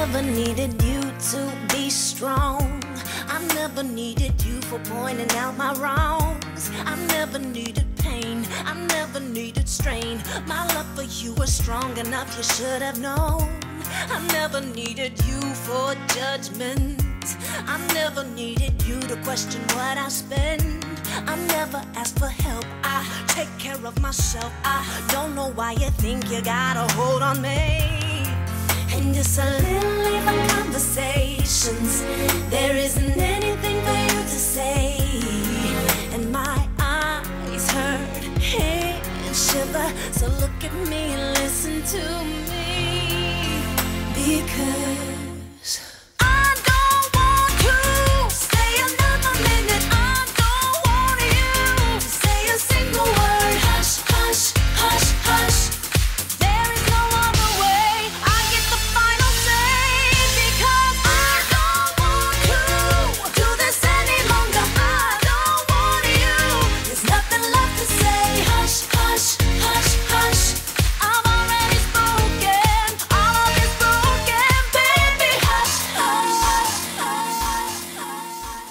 never needed you to be strong. I never needed you for pointing out my wrongs. I never needed pain, I never needed strain. My love for you was strong enough, you should have known. I never needed you for judgment. I never needed you to question what I spend. I never asked for help, I take care of myself. I don't know why you think you got a hold on me. And just a little even conversations, there isn't anything for you to say. And my eyes hurt, head shiver. So look at me and listen to me, because I don't want to stay another minute. I don't want you to say a single word. Hush, hush, hush, hush. There is no other way. I get the final say, because I don't want to do this any longer. I don't want you. There's nothing left to say. Hush, hush, hush, hush. I've already spoken. All is broken, baby. Hush, hush, hush, hush, hush.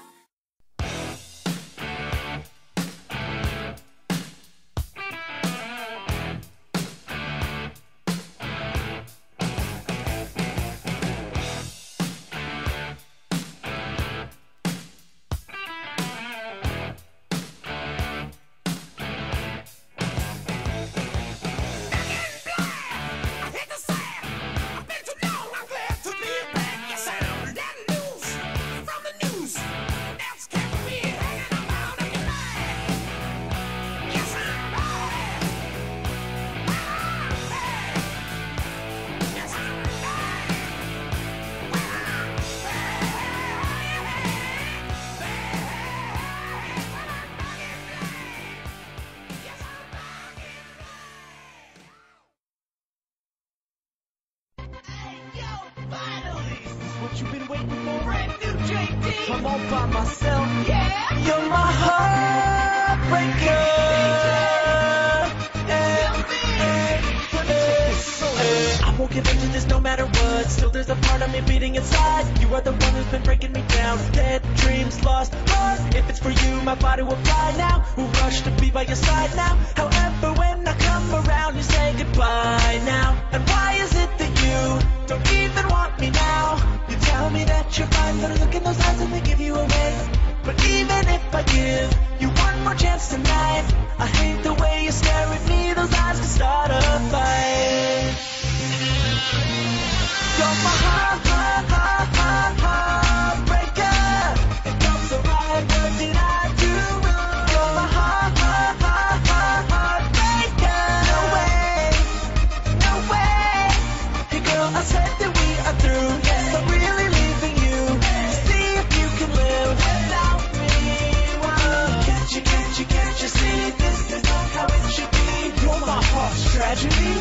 What you been waiting for? Brand new JD. I'm all by myself. Yeah. You're my heartbreaker. I won't give in to this no matter what. Still there's a part of me beating inside. You are the one who's been breaking me down. Dead dreams lost. If it's for you, my body will fly now. We'll rush to be by your side now. However, when I come around, you say goodbye now. And why is it that you don't even want me now? You tell me that you're fine, but I look in those eyes and they give you away. But even if I give you one more chance tonight, I hate the way you stare at me. Those eyes can start a fight. You're my heartbreaker. It comes so right, what did I do wrong? You're my heartbreaker. No way, no way. Hey girl, I said that we are through. Yes, I'm really leaving you. See if you can live without me. Whoa. Can't you see? This is not how it should be. You're my heart's tragedy.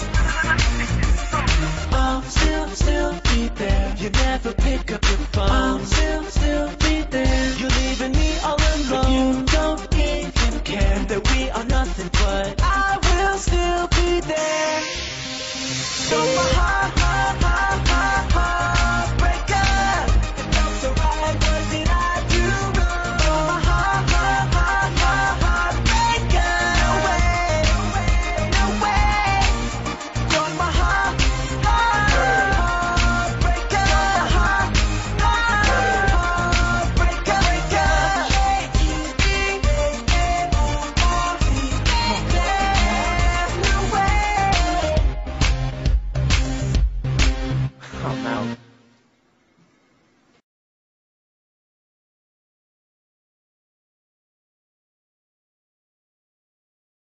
I'll still be there. You never pick up your phone. I'll still be there. You're leaving me all alone. But you don't even care that we are nothing, but I will still be there. So my heartbreaker. It felt so right, what did I do wrong? So my heartbreaker. No way, no way. You're my I'm out.